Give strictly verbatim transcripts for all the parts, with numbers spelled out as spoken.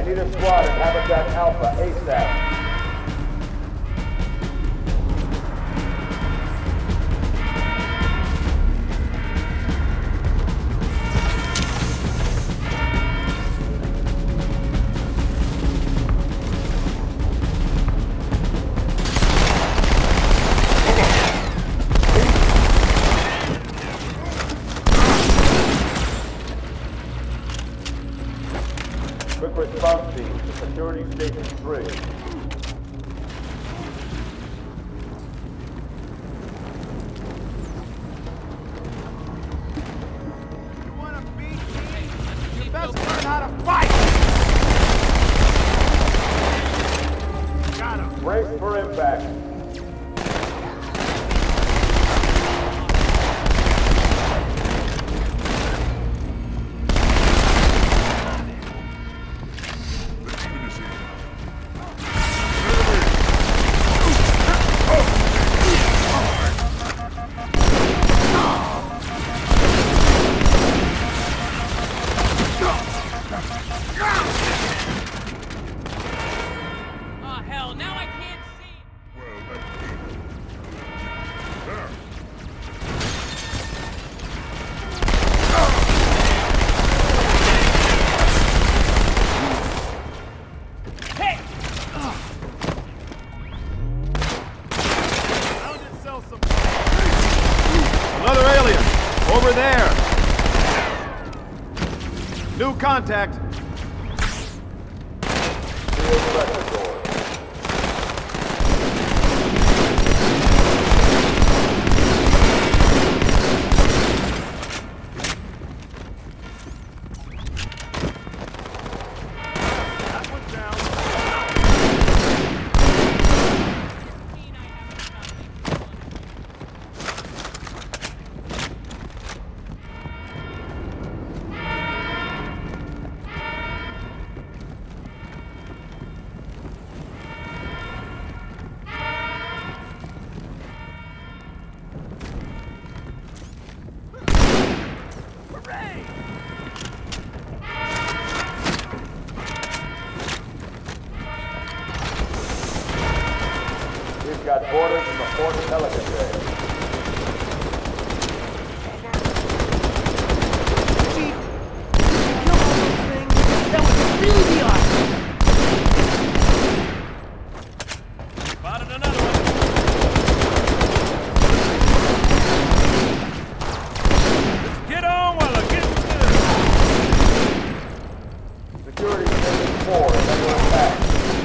need a squad at Habitat Alpha ASAP. Quick response team to Security Station three. You wanna beat me? You best learn how to fight! Got him. Brace for impact. Oh, hell, now I can't see! Well, that's easy. There. Hey! Found itself some... Another alien! Over there! New contact! Field sector door. That one's down. Hooray! We've got orders from the Fort Pelican Bay. Chief, you killed all those things. That was really awesome. Spotted another one. Get on while I get to Security Station four is under attack.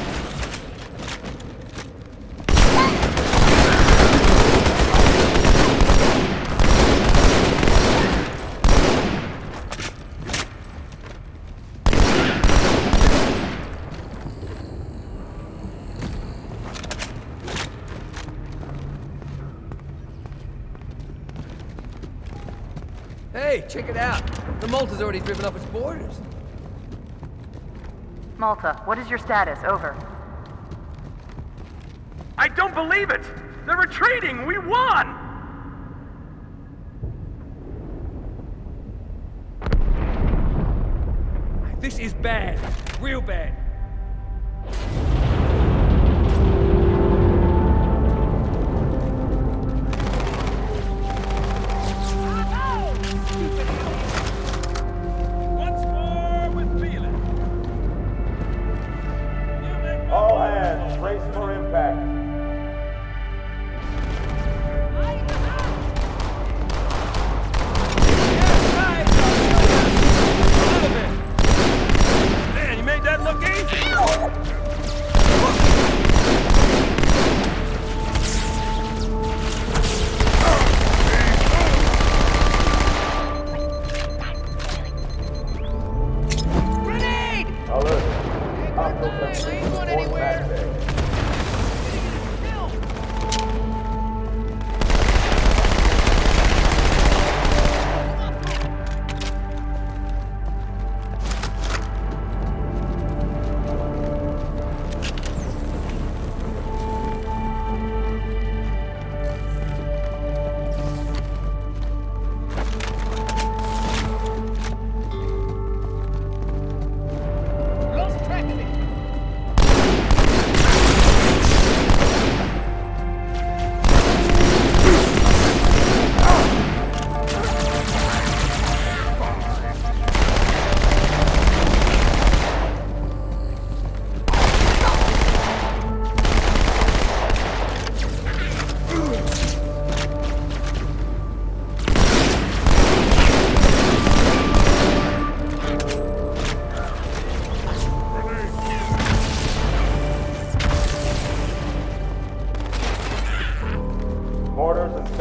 Hey, check it out. The Malta's already driven up its borders. Malta, what is your status? Over. I don't believe it! They're retreating! We won! This is bad. Real bad. Once more with feeling. All hands, brace for impact. Man, you made that look easy!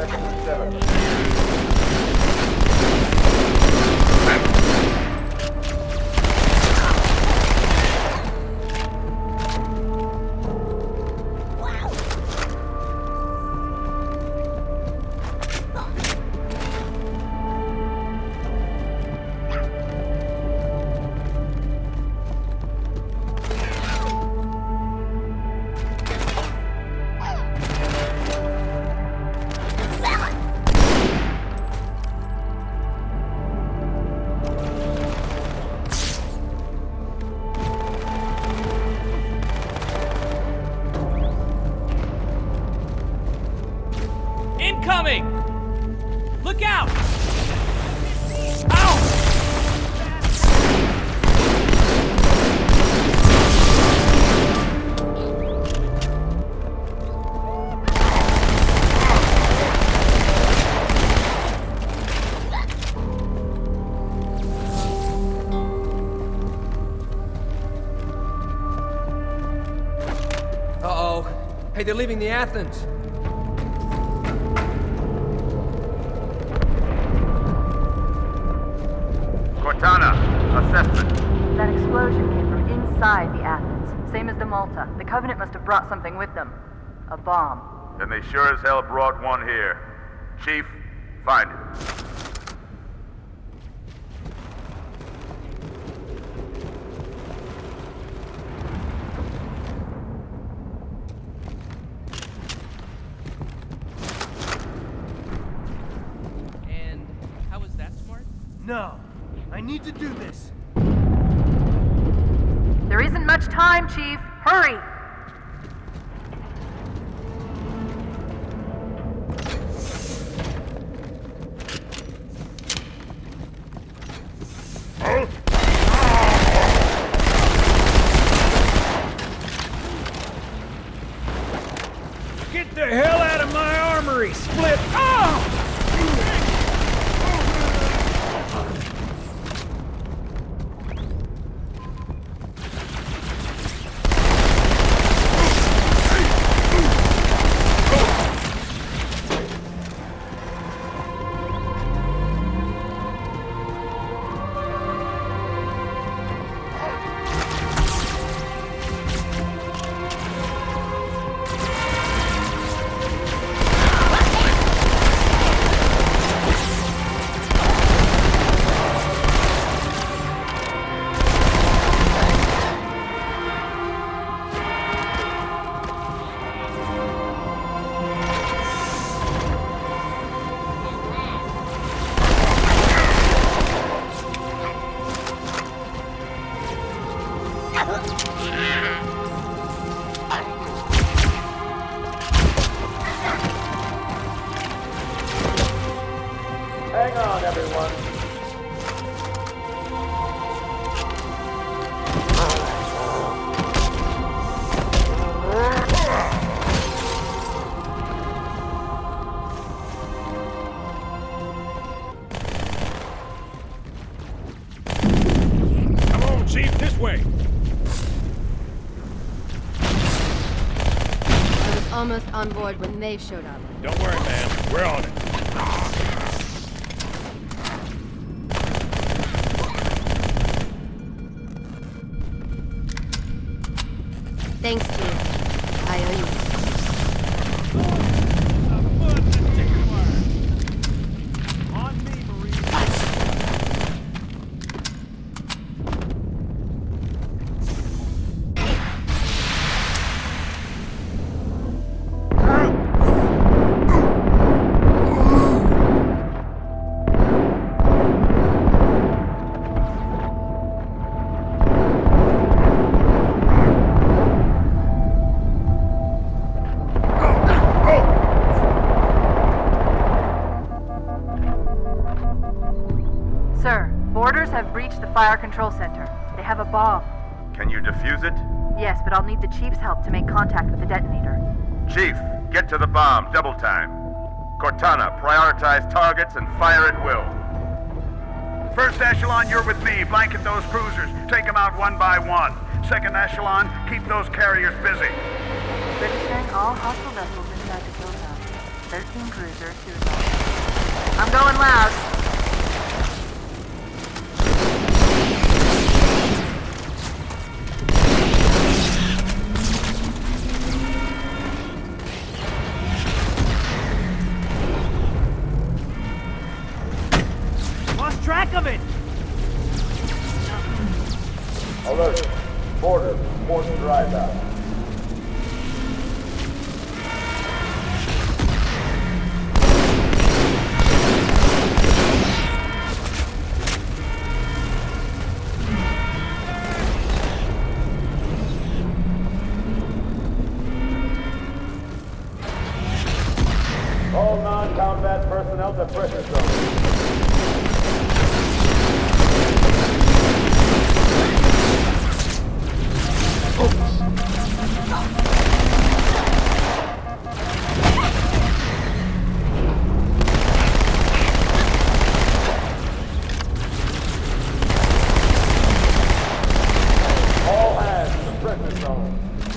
seconds to seven. Incoming! Look out! Ow! Uh-oh. Hey, they're leaving the Athens. Cortana, assessment. That explosion came from inside the Athens, same as the Malta. The Covenant must have brought something with them. A bomb. Then they sure as hell brought one here. Chief, find it. And how was that smart? No. I need to do this. There isn't much time, Chief. Hurry! Get the hell out of my armory, Split! Oh! Hang on, everyone. Come on, Chief, this way. I was almost on board when they showed up. Don't worry, man. We're on it. Thanks, Chief. I owe you. On me, Marine. Sir, boarders have breached the fire control center. They have a bomb. Can you defuse it? Yes, but I'll need the Chief's help to make contact with the detonator. Chief, get to the bomb, double time. Cortana, prioritize targets and fire at will. First echelon, you're with me. Blanket those cruisers. Take them out one by one. Second echelon, keep those carriers busy. Registering all hostile vessels inside the kill zone. thirteen cruisers, two assaults. I'm going loud. Lost track of it! Alert. Border. Port dry down. All non-combat personnel to pressure zone. All hands to pressure zone.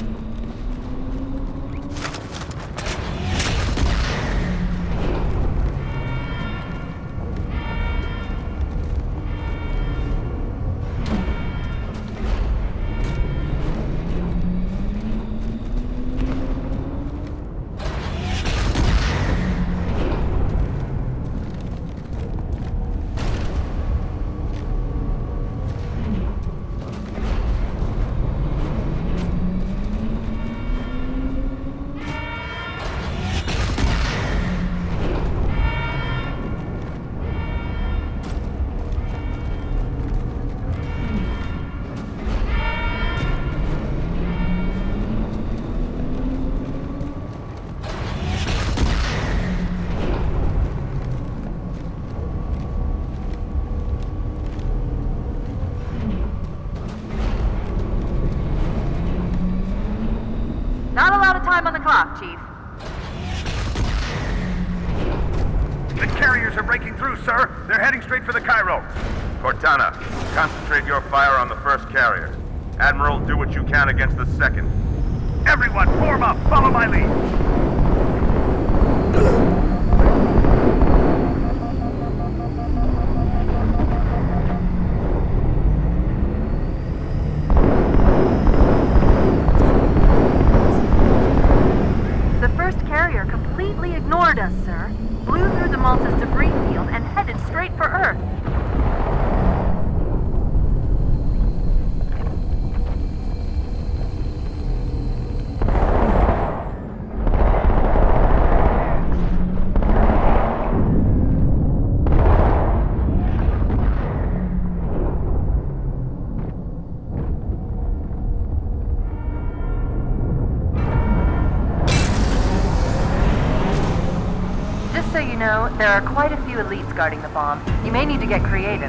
Not a lot of time on the clock, Chief. The carriers are breaking through, sir. They're heading straight for the Cairo. Cortana, concentrate your fire on the first carrier. Admiral, do what you can against the second. Everyone, form up. Follow my lead. The first carrier completely ignored us, sir. Blew through the Malta's debris field and headed straight for Earth. Just so you know, there are quite a few elites guarding the bomb. You may need to get creative.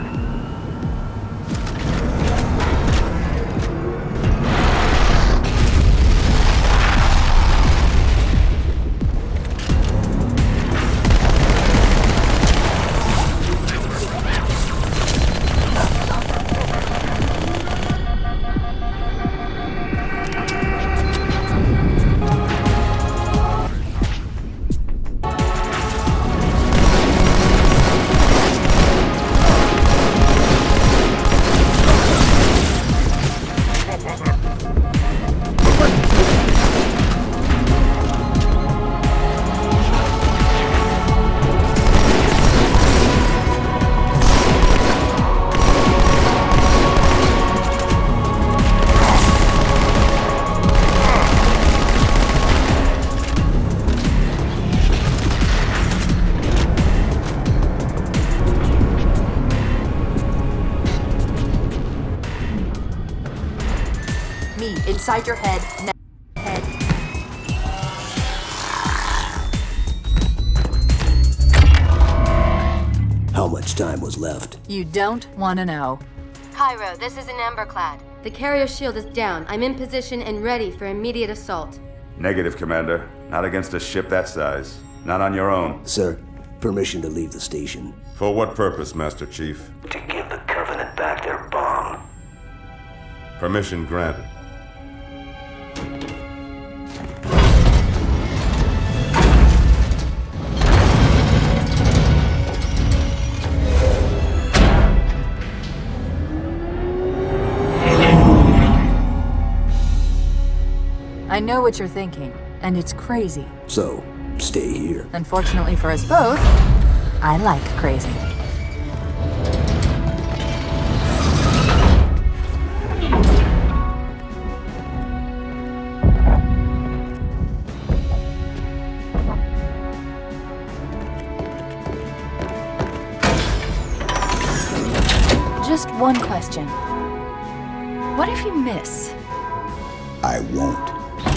Me, inside your head. Now head. How much time was left? You don't want to know. Cairo, this is an Emberclad. The carrier shield is down. I'm in position and ready for immediate assault. Negative, Commander. Not against a ship that size. Not on your own. Sir, permission to leave the station. For what purpose, Master Chief? To give the Covenant back their bomb. Permission granted. I know what you're thinking, and it's crazy. So, stay here. Unfortunately for us both, I like crazy. Just one question. What if you miss? I won't.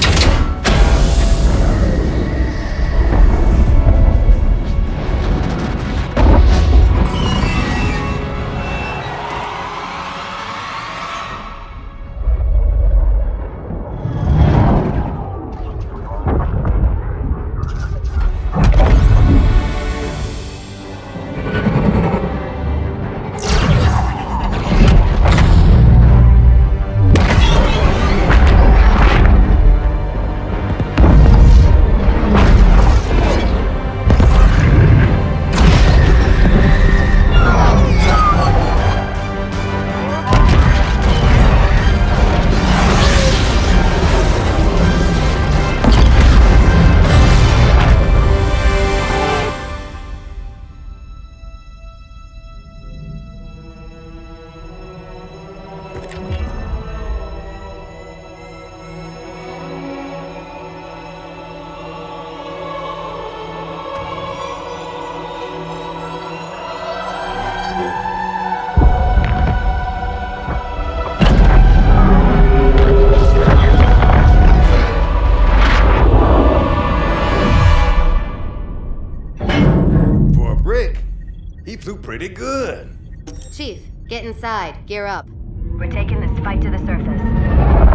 He flew pretty good. Chief, get inside. Gear up. We're taking this fight to the surface.